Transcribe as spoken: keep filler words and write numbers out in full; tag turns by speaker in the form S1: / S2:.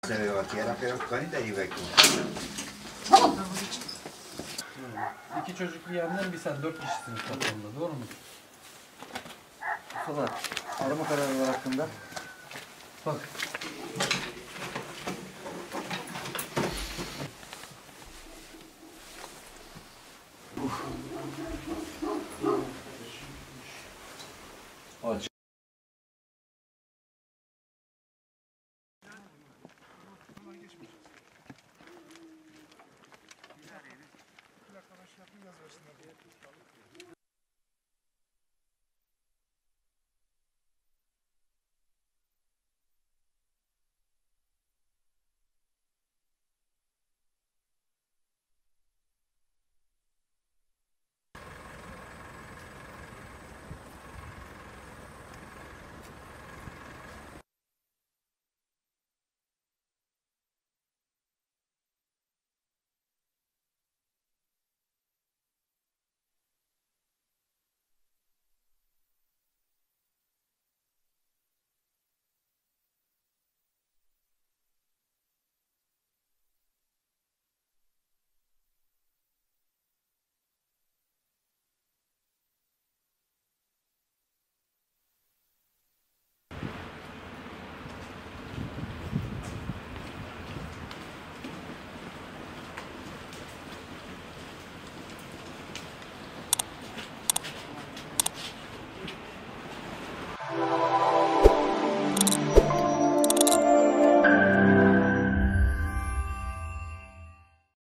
S1: Se ve bakıyor, pero kanita iyi bekliyor.
S2: İki çocuk bir yandan bir sen dört kişisiniz toplamda, doğru mu?
S3: Mustafa, arama kararı hakkında.
S2: Bak,